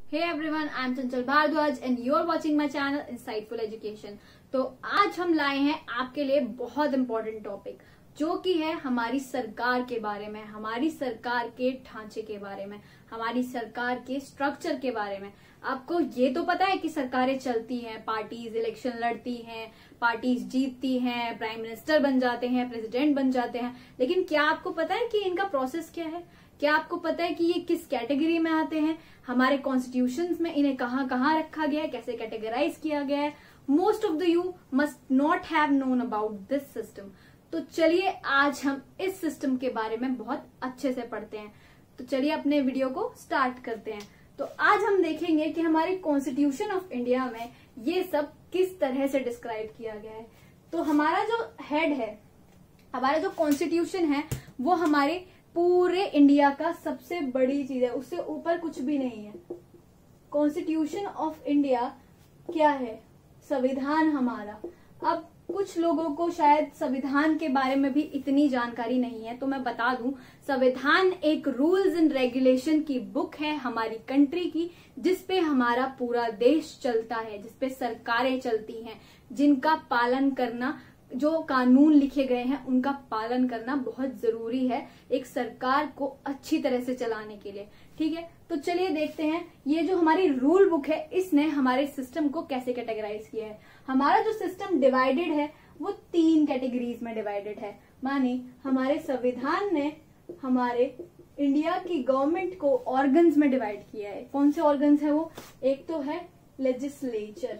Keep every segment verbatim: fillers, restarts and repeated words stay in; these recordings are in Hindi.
Hey everyone, I am Chanchal Bhardwaj and you are watching my channel Insightful Education। तो आज हम लाए हैं आपके लिए बहुत इम्पोर्टेंट टॉपिक जो कि है हमारी सरकार के बारे में, हमारी सरकार के ढांचे के बारे में, हमारी सरकार के स्ट्रक्चर के बारे में। आपको ये तो पता है कि सरकारें चलती हैं, पार्टीज इलेक्शन लड़ती हैं, पार्टीज जीतती हैं, प्राइम मिनिस्टर बन जाते हैं, प्रेसिडेंट बन जाते हैं, लेकिन क्या आपको पता है कि इनका प्रोसेस क्या है? क्या आपको पता है कि ये किस कैटेगरी में आते हैं? हमारे कॉन्स्टिट्यूशंस में इन्हें कहाँ कहाँ रखा गया है, कैसे कैटेगराइज किया गया है? Most of the you must not have known about this system. तो चलिए आज हम इस सिस्टम के बारे में बहुत अच्छे से पढ़ते हैं। तो चलिए अपने वीडियो को स्टार्ट करते हैं। तो आज हम देखेंगे कि हमारे कॉन्स्टिट्यूशन ऑफ इंडिया में ये सब किस तरह से डिस्क्राइब किया गया है। तो हमारा जो हेड है, हमारा जो कॉन्स्टिट्यूशन है, वो हमारे पूरे इंडिया का सबसे बड़ी चीज है, उससे ऊपर कुछ भी नहीं है। कॉन्स्टिट्यूशन ऑफ इंडिया क्या है? संविधान हमारा। अब कुछ लोगों को शायद संविधान के बारे में भी इतनी जानकारी नहीं है, तो मैं बता दूं, संविधान एक रूल्स एंड रेगुलेशन की बुक है हमारी कंट्री की, जिसपे हमारा पूरा देश चलता है, जिसपे सरकारें चलती हैं, जिनका पालन करना, जो कानून लिखे गए हैं उनका पालन करना बहुत जरूरी है एक सरकार को अच्छी तरह से चलाने के लिए। ठीक है, तो चलिए देखते हैं ये जो हमारी रूल बुक है इसने हमारे सिस्टम को कैसे कैटेगराइज किया है। हमारा जो सिस्टम डिवाइडेड है वो तीन कैटेगरीज में डिवाइडेड है। माने हमारे संविधान ने हमारे इंडिया की गवर्नमेंट को ऑर्गन्स में डिवाइड किया है। कौन से ऑर्गन्स है वो? एक तो है लेजिस्लेचर,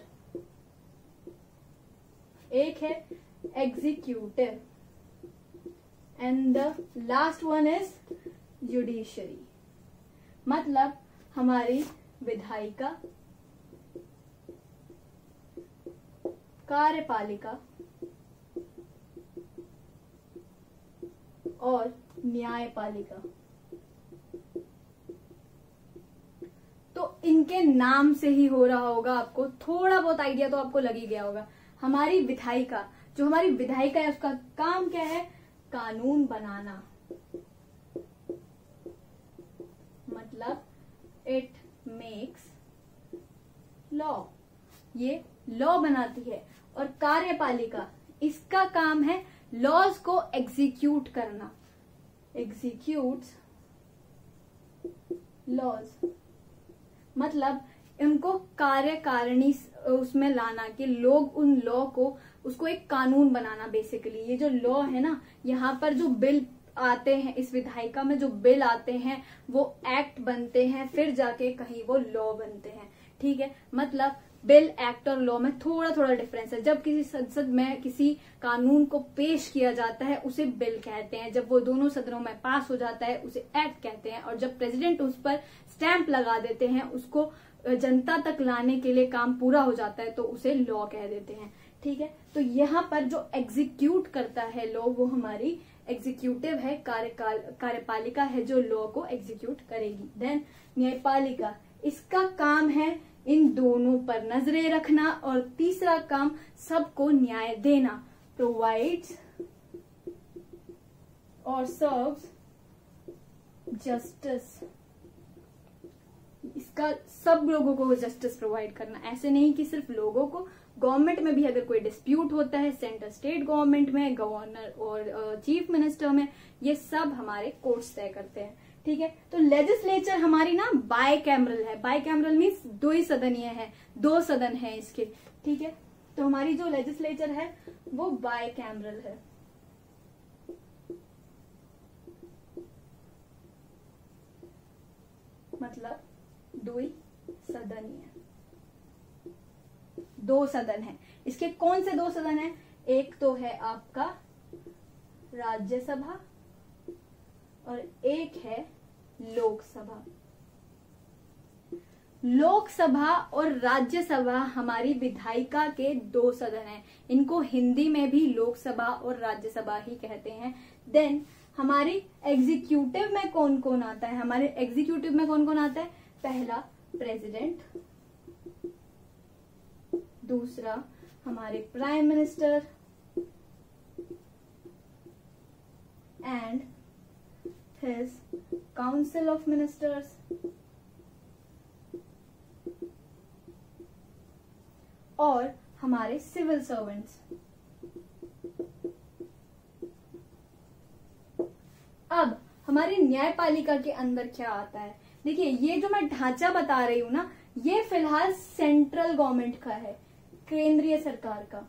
एक है executive and the last one is judiciary। मतलब हमारी विधायिका, कार्यपालिका और न्यायपालिका। तो इनके नाम से ही हो रहा होगा, आपको थोड़ा बहुत आइडिया तो आपको लग ही गया होगा। हमारी विधायिका, जो हमारी विधायिका है उसका काम क्या है? कानून बनाना। मतलब इट मेक्स लॉ, ये लॉ बनाती है। और कार्यपालिका, इसका काम है लॉज को एग्जीक्यूट करना, एग्जीक्यूट्स लॉज। मतलब इनको कार्यकारिणी उसमें लाना कि लोग उन लॉ को, उसको एक कानून बनाना। बेसिकली ये जो लॉ है ना, यहाँ पर जो बिल आते हैं, इस विधायिका में जो बिल आते हैं वो एक्ट बनते हैं, फिर जाके कहीं वो लॉ बनते हैं। ठीक है, मतलब बिल, एक्ट और लॉ में थोड़ा थोड़ा डिफरेंस है। जब किसी संसद में किसी कानून को पेश किया जाता है उसे बिल कहते हैं, जब वो दोनों सदनों में पास हो जाता है उसे एक्ट कहते हैं, और जब प्रेसिडेंट उस पर स्टैंप लगा देते हैं, उसको जनता तक लाने के लिए काम पूरा हो जाता है, तो उसे लॉ कह देते हैं। ठीक है, तो यहाँ पर जो एग्जीक्यूट करता है लॉ वो हमारी एग्जीक्यूटिव है, कार्यकाल कार्यपालिका है जो लॉ को एग्जीक्यूट करेगी। देन न्यायपालिका, इसका काम है इन दोनों पर नजरें रखना, और तीसरा काम सबको न्याय देना, प्रोवाइड्स और सर्व्स जस्टिस। इसका सब लोगों को जस्टिस प्रोवाइड करना, ऐसे नहीं कि सिर्फ लोगों को। गवर्नमेंट में भी अगर कोई डिस्प्यूट होता है, सेंटर स्टेट गवर्नमेंट में, गवर्नर और चीफ मिनिस्टर में, ये सब हमारे कोर्ट्स तय करते हैं। ठीक है, तो लेजिस्लेचर हमारी ना बाय कैमरल है। बाय कैमरल मीन्स दो ही सदनीय है, दो सदन है इसके। ठीक है, तो हमारी जो लेजिस्लेचर है वो बाय कैमरल है। मतलब दो ही सदनीय, दो सदन है। इसके कौन से दो सदन है? एक तो है आपका राज्यसभा और एक है लोकसभा। लोकसभा और राज्यसभा हमारी विधायिका के दो सदन हैं। इनको हिंदी में भी लोकसभा और राज्यसभा ही कहते हैं। देन हमारी एग्जीक्यूटिव में कौन कौन आता है? हमारे एग्जीक्यूटिव में कौन कौन आता है? पहला प्रेसिडेंट, दूसरा हमारे prime minister and his council of ministers, और हमारे सिविल सर्वेंट्स। अब हमारी न्यायपालिका के अंदर क्या आता है, देखिए ये जो मैं ढांचा बता रही हूं ना, ये फिलहाल सेंट्रल गवर्नमेंट का है, केंद्रीय सरकार का।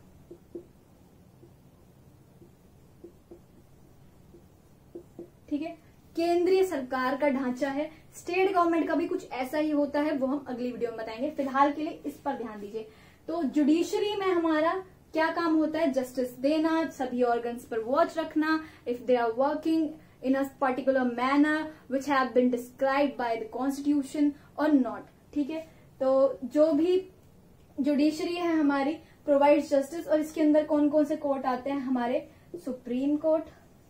ठीक है, केंद्रीय सरकार का ढांचा है। स्टेट गवर्नमेंट का भी कुछ ऐसा ही होता है, वो हम अगली वीडियो में बताएंगे। फिलहाल के लिए इस पर ध्यान दीजिए। तो जुडिशरी में हमारा क्या काम होता है, जस्टिस देना, सभी ऑर्गन्स पर वॉच रखना, if they are working in a particular manner which have been described by the constitution or not। ठीक है, तो जो भी जुडिशरी है हमारी प्रोवाइड्स जस्टिस, और इसके अंदर कौन कौन से कोर्ट आते हैं, हमारे supreme court,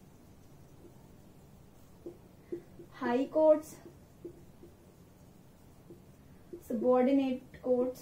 high courts, subordinate courts.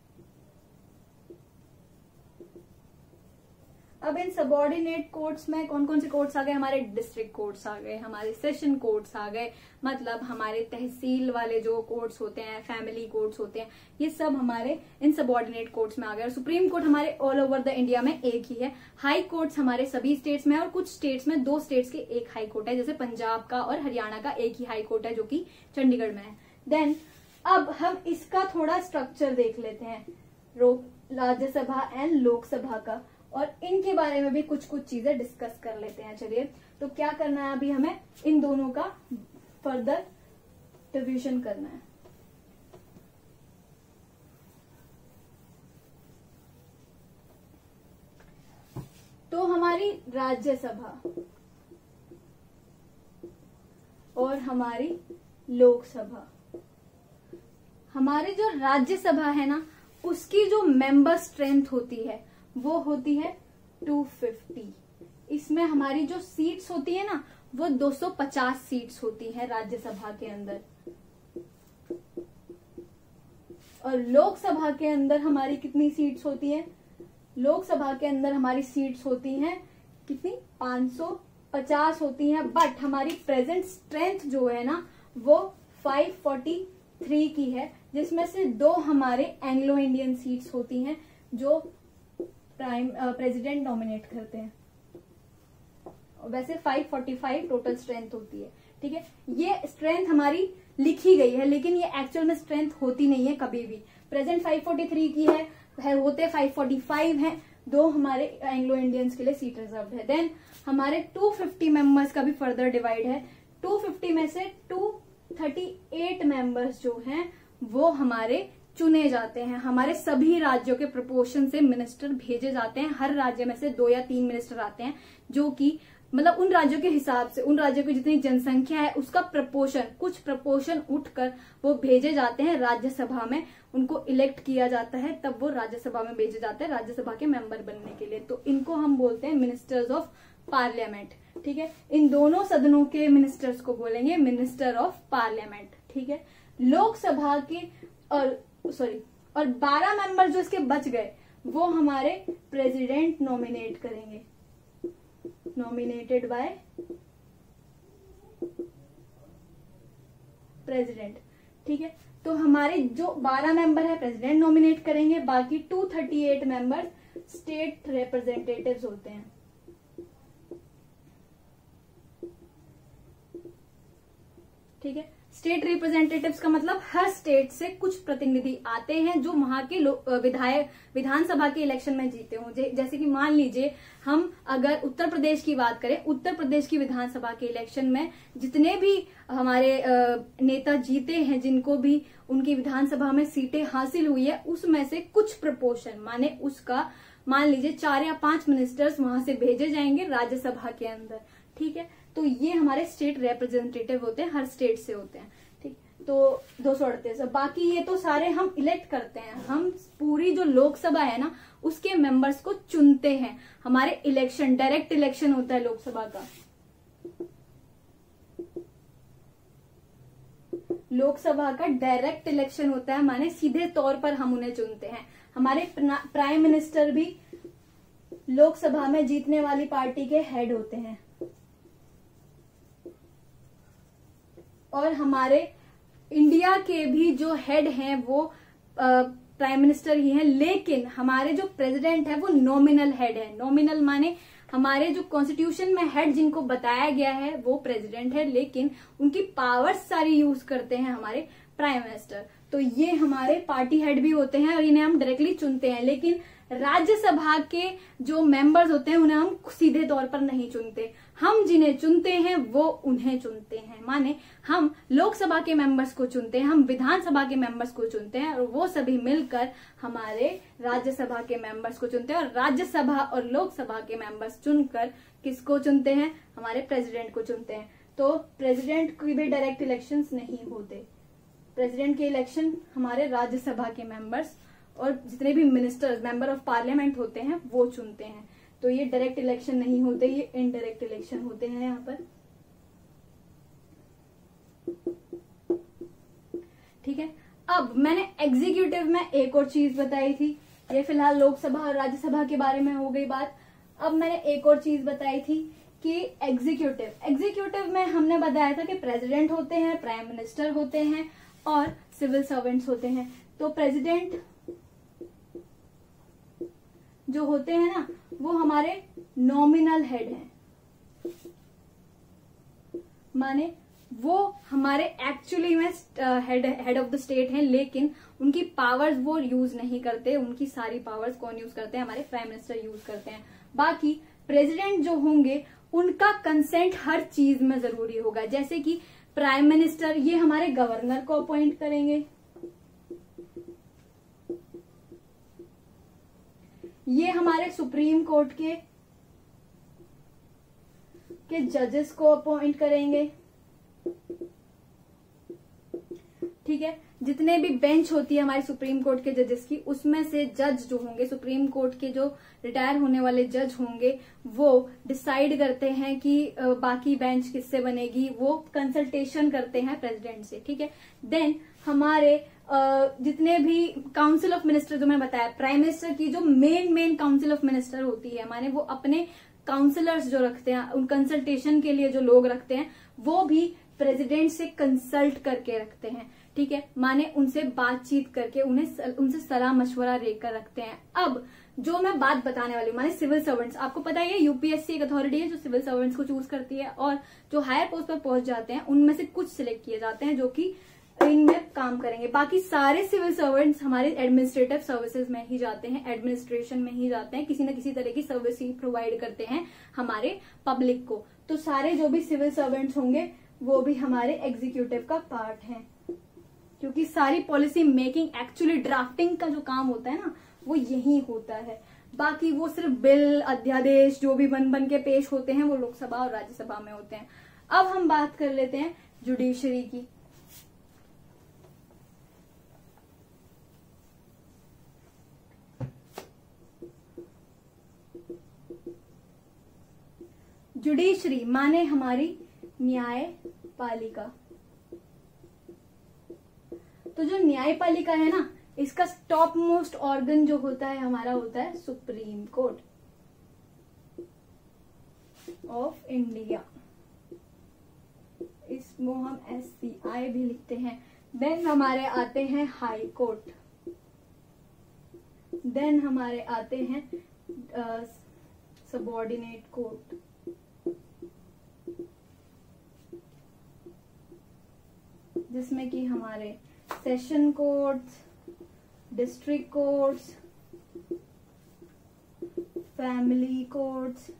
अब इन सबऑर्डिनेट कोर्ट्स में कौन कौन से कोर्ट्स आ गए, हमारे डिस्ट्रिक्ट कोर्ट्स आ गए, हमारे सेशन कोर्ट्स आ गए, मतलब हमारे तहसील वाले जो कोर्ट्स होते हैं, फैमिली कोर्ट्स होते हैं, ये सब हमारे इन सबऑर्डिनेट कोर्ट्स में आ गए। और सुप्रीम कोर्ट हमारे ऑल ओवर द इंडिया में एक ही है। हाई कोर्ट्स हमारे सभी स्टेट्स में है, और कुछ स्टेट्स में दो स्टेट्स के एक हाई कोर्ट है, जैसे पंजाब का और हरियाणा का एक ही हाई कोर्ट है जो कि चंडीगढ़ में है। देन अब हम इसका थोड़ा स्ट्रक्चर देख लेते हैं, राज्यसभा एंड लोकसभा का, और इनके बारे में भी कुछ कुछ चीजें डिस्कस कर लेते हैं। चलिए, तो क्या करना है अभी, हमें इन दोनों का फर्दर डिवीजन करना है। तो हमारी राज्यसभा और हमारी लोकसभा, हमारी जो राज्यसभा है ना, उसकी जो मेंबर स्ट्रेंथ होती है वो होती है दो सौ पचास। इसमें हमारी जो सीट्स होती है ना, वो दो सौ पचास सीट्स होती है राज्यसभा के अंदर, और लोकसभा के अंदर हमारी कितनी सीट्स होती है, लोकसभा के अंदर हमारी सीट्स होती हैं कितनी, पाँच सौ पचास होती हैं। बट हमारी प्रेजेंट स्ट्रेंथ जो है ना, वो पाँच सौ तैंतालीस की है, जिसमें से दो हमारे एंग्लो इंडियन सीट्स होती हैं जो प्राइम प्रेसिडेंट नॉमिनेट करते हैं। वैसे पाँच सौ पैंतालीस टोटल स्ट्रेंथ होती है। ठीक है, ये स्ट्रेंथ हमारी लिखी गई है, लेकिन ये एक्चुअल में स्ट्रेंथ होती नहीं है कभी भी। प्रेजेंट पाँच सौ तैंतालीस की है, है होते पाँच सौ पैंतालीस हैं, दो हमारे एंग्लो इंडियंस के लिए सीट रिजर्व है। देन हमारे दो सौ पचास मेंबर्स का भी फर्दर डिवाइड है। दो सौ पचास में से दो सौ अड़तीस मेंबर्स जो हैं वो हमारे चुने जाते हैं। हमारे सभी राज्यों के प्रपोर्शन से मिनिस्टर भेजे जाते हैं। हर राज्य में से दो या तीन मिनिस्टर आते हैं, जो कि मतलब उन राज्यों के हिसाब से, उन राज्यों की जितनी जनसंख्या है उसका प्रपोर्शन, कुछ प्रपोर्शन उठकर वो भेजे जाते हैं राज्यसभा में। उनको इलेक्ट किया जाता है, तब वो राज्यसभा में भेजे जाते हैं राज्यसभा के मेंबर बनने के लिए। तो इनको हम बोलते हैं मिनिस्टर्स ऑफ पार्लियामेंट। ठीक है, इन दोनों सदनों के मिनिस्टर्स को बोलेंगे मिनिस्टर ऑफ पार्लियामेंट। ठीक है, लोकसभा के और सॉरी और बारह मेंबर जो इसके बच गए वो हमारे प्रेसिडेंट नॉमिनेट करेंगे, नॉमिनेटेड बाय प्रेसिडेंट। ठीक है, तो हमारे जो बारह मेंबर है प्रेसिडेंट नॉमिनेट करेंगे, बाकी दो सौ अड़तीस मेंबर स्टेट रिप्रेजेंटेटिव्स होते हैं। ठीक है, स्टेट रिप्रेजेंटेटिव्स का मतलब हर स्टेट से कुछ प्रतिनिधि आते हैं जो वहां के विधायक विधानसभा के इलेक्शन में जीते हों। जैसे कि मान लीजिए हम अगर उत्तर प्रदेश की बात करें, उत्तर प्रदेश की विधानसभा के इलेक्शन में जितने भी हमारे नेता जीते हैं, जिनको भी उनकी विधानसभा में सीटें हासिल हुई है, उसमें से कुछ प्रपोर्शन माने उसका मान लीजिए चार या पांच मिनिस्टर्स वहां से भेजे जाएंगे राज्यसभा के अंदर। ठीक है, तो ये हमारे स्टेट रिप्रेजेंटेटिव होते हैं, हर स्टेट से होते हैं। ठीक, तो दो सौ अड़तीस। बाकी ये तो सारे हम इलेक्ट करते हैं, हम पूरी जो लोकसभा है ना उसके मेंबर्स को चुनते हैं। हमारे इलेक्शन, डायरेक्ट इलेक्शन होता है लोकसभा का। लोकसभा का डायरेक्ट इलेक्शन होता है, माने सीधे तौर पर हम उन्हें चुनते हैं। हमारे प्राइम मिनिस्टर भी लोकसभा में जीतने वाली पार्टी के हेड होते हैं, और हमारे इंडिया के भी जो हेड हैं वो प्राइम मिनिस्टर ही है, लेकिन हमारे जो प्रेसिडेंट है वो नॉमिनल हेड है। नॉमिनल माने हमारे जो कॉन्स्टिट्यूशन में हेड जिनको बताया गया है वो प्रेसिडेंट है, लेकिन उनकी पावर्स सारी यूज करते हैं हमारे प्राइम मिनिस्टर। तो ये हमारे पार्टी हेड भी होते हैं और इन्हें हम डायरेक्टली चुनते हैं, लेकिन राज्यसभा के जो मेंबर्स होते हैं उन्हें हम सीधे तौर पर नहीं चुनते। हम जिन्हें चुनते हैं वो उन्हें चुनते हैं, माने हम लोकसभा के मेंबर्स को चुनते हैं, हम विधानसभा के मेंबर्स को चुनते हैं और वो सभी मिलकर हमारे राज्यसभा के मेंबर्स को चुनते हैं। और राज्यसभा और लोकसभा के मेंबर्स चुनकर किसको चुनते हैं? हमारे प्रेसिडेंट को चुनते हैं। तो प्रेसिडेंट की भी डायरेक्ट इलेक्शंस नहीं होते। प्रेसिडेंट के इलेक्शन हमारे राज्यसभा के मेंबर्स और जितने भी मिनिस्टर्स, मेंबर ऑफ पार्लियामेंट होते हैं वो चुनते हैं। तो ये डायरेक्ट इलेक्शन नहीं होते, ये इनडायरेक्ट इलेक्शन होते हैं यहाँ पर। ठीक है, अब मैंने एग्जीक्यूटिव में एक और चीज बताई थी। ये फिलहाल लोकसभा और राज्यसभा के बारे में हो गई बात। अब मैंने एक और चीज बताई थी कि एग्जीक्यूटिव एग्जीक्यूटिव में हमने बताया था कि प्रेसिडेंट होते हैं, प्राइम मिनिस्टर होते हैं और सिविल सर्वेंट्स होते हैं। तो प्रेसिडेंट जो होते हैं ना वो हमारे नॉमिनल हेड हैं, माने वो हमारे एक्चुअली में head head of the state हैं, लेकिन उनकी पावर्स वो यूज नहीं करते। उनकी सारी पावर्स कौन यूज करते हैं? हमारे प्राइम मिनिस्टर यूज करते हैं। बाकी प्रेसिडेंट जो होंगे उनका कंसेंट हर चीज में जरूरी होगा। जैसे कि प्राइम मिनिस्टर ये हमारे गवर्नर को अपॉइंट करेंगे, ये हमारे सुप्रीम कोर्ट के के जजेस को अपॉइंट करेंगे। ठीक है, जितने भी बेंच होती है हमारी सुप्रीम कोर्ट के जजेस की, उसमें से जज जो होंगे, सुप्रीम कोर्ट के जो रिटायर होने वाले जज होंगे, वो डिसाइड करते हैं कि बाकी बेंच किससे बनेगी। वो कंसल्टेशन करते हैं प्रेसिडेंट से। ठीक है, देन हमारे जितने भी काउंसिल ऑफ मिनिस्टर जो मैंने बताया, प्राइम मिनिस्टर की जो main main council of minister होती है, माने वो अपने काउंसिलर्स जो रखते हैं, उन कंसल्टेशन के लिए जो लोग रखते हैं वो भी प्रेसिडेंट से कंसल्ट करके रखते हैं। ठीक है, माने उनसे बातचीत करके उन्हें उनसे सलाह मशवरा लेकर रखते हैं। अब जो मैं बात बताने वाली हूँ, माने सिविल सर्वेंट्स, आपको पता है यूपीएससी एक अथॉरिटी है जो सिविल सर्वेंट्स को चूज करती है और जो हायर पोस्ट पर पहुंच जाते हैं उनमें से कुछ सिलेक्ट किए जाते हैं जो कि इनमें काम करेंगे। बाकी सारे सिविल सर्वेंट्स हमारे एडमिनिस्ट्रेटिव सर्विसेज में ही जाते हैं, एडमिनिस्ट्रेशन में ही जाते हैं, किसी न किसी तरह की सर्विस ही प्रोवाइड करते हैं हमारे पब्लिक को। तो सारे जो भी सिविल सर्वेंट्स होंगे वो भी हमारे एग्जीक्यूटिव का पार्ट हैं, क्योंकि सारी पॉलिसी मेकिंग, एक्चुअली ड्राफ्टिंग का जो काम होता है ना वो यही होता है। बाकी वो सिर्फ बिल, अध्यादेश जो भी बन बन के पेश होते हैं वो लोकसभा और राज्यसभा में होते हैं। अब हम बात कर लेते हैं जुडिशरी की। जुडिशरी माने हमारी न्यायपालिका। तो जो न्यायपालिका है ना, इसका टॉप मोस्ट ऑर्गन जो होता है हमारा होता है सुप्रीम कोर्ट ऑफ इंडिया। इसको हम एस सी आई भी लिखते हैं। देन हमारे आते हैं हाई कोर्ट, देन हमारे आते हैं सबऑर्डिनेट कोर्ट, जिसमें कि हमारे session courts, district courts, family courts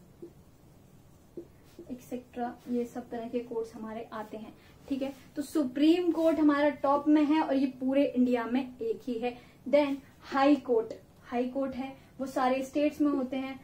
etcetera, ये सब तरह के कोर्ट्स हमारे आते हैं। ठीक है, तो सुप्रीम कोर्ट हमारा टॉप में है और ये पूरे इंडिया में एक ही है। Then high court, high court है वो सारे स्टेट्स में होते हैं।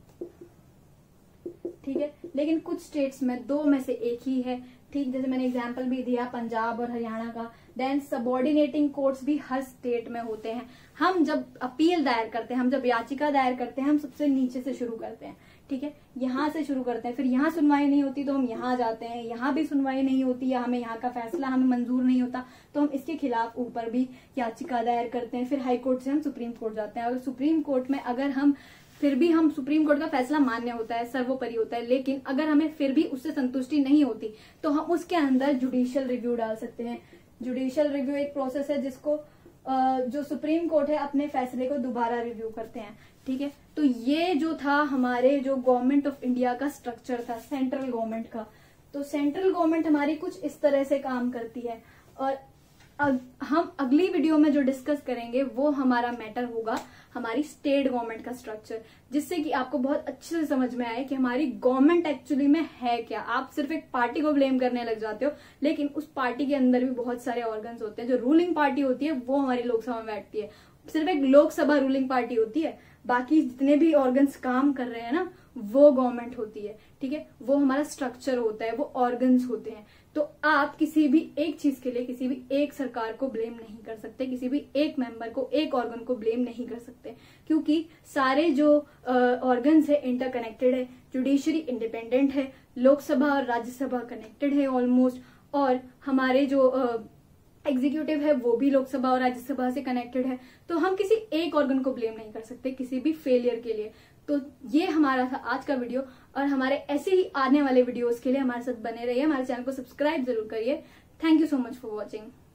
ठीक है, लेकिन कुछ स्टेट्स में दो में से एक ही है। ठीक, जैसे मैंने एग्जांपल भी दिया पंजाब और हरियाणा का। देन सबऑर्डिनेटिंग कोर्ट्स भी हर स्टेट में होते हैं। हम जब अपील दायर करते हैं, हम जब याचिका दायर करते हैं, हम सबसे नीचे से शुरू करते हैं। ठीक है, यहाँ से शुरू करते हैं, फिर यहाँ सुनवाई नहीं होती तो हम यहाँ जाते हैं, यहाँ भी सुनवाई नहीं होती या हमें यहाँ का फैसला हमें मंजूर नहीं होता तो हम इसके खिलाफ ऊपर भी याचिका दायर करते हैं। फिर हाई कोर्ट से हम सुप्रीम कोर्ट जाते हैं और सुप्रीम कोर्ट में अगर हम फिर भी हम सुप्रीम कोर्ट का फैसला मान्य होता है, सर्वोपरि होता है, लेकिन अगर हमें फिर भी उससे संतुष्टि नहीं होती तो हम उसके अंदर जुडिशियल रिव्यू डाल सकते हैं। जुडिशियल रिव्यू एक प्रोसेस है जिसको जो सुप्रीम कोर्ट है अपने फैसले को दोबारा रिव्यू करते हैं। ठीक है, तो ये जो था हमारे जो गवर्नमेंट ऑफ इंडिया का स्ट्रक्चर था, सेंट्रल गवर्नमेंट का। तो सेंट्रल गवर्नमेंट हमारी कुछ इस तरह से काम करती है। और अग, हम अगली वीडियो में जो डिस्कस करेंगे वो हमारा मैटर होगा हमारी स्टेट गवर्नमेंट का स्ट्रक्चर, जिससे कि आपको बहुत अच्छे से समझ में आए कि हमारी गवर्नमेंट एक्चुअली में है क्या। आप सिर्फ एक पार्टी को ब्लेम करने लग जाते हो, लेकिन उस पार्टी के अंदर भी बहुत सारे ऑर्गन्स होते हैं। जो रूलिंग पार्टी होती है वो हमारी लोकसभा में बैठती है, सिर्फ एक लोकसभा रूलिंग पार्टी होती है, बाकी जितने भी ऑर्गन्स काम कर रहे हैं ना वो गवर्नमेंट होती है। ठीक है, वो हमारा स्ट्रक्चर होता है, वो ऑर्गन्स होते हैं। तो आप किसी भी एक चीज के लिए किसी भी एक सरकार को ब्लेम नहीं कर सकते, किसी भी एक मेंबर को, एक ऑर्गन को ब्लेम नहीं कर सकते, क्योंकि सारे जो ऑर्गन्स है इंटरकनेक्टेड है। जुडिशरी इंडिपेंडेंट है, लोकसभा और राज्यसभा कनेक्टेड है ऑलमोस्ट, और हमारे जो एग्जीक्यूटिव है वो भी लोकसभा और राज्यसभा से कनेक्टेड है। तो हम किसी एक ऑर्गन को ब्लेम नहीं कर सकते किसी भी फेलियर के लिए। तो ये हमारा था आज का वीडियो, और हमारे ऐसे ही आने वाले वीडियोस के लिए हमारे साथ बने रहिए, हमारे चैनल को सब्सक्राइब जरूर करिए। Thank you so much for watching.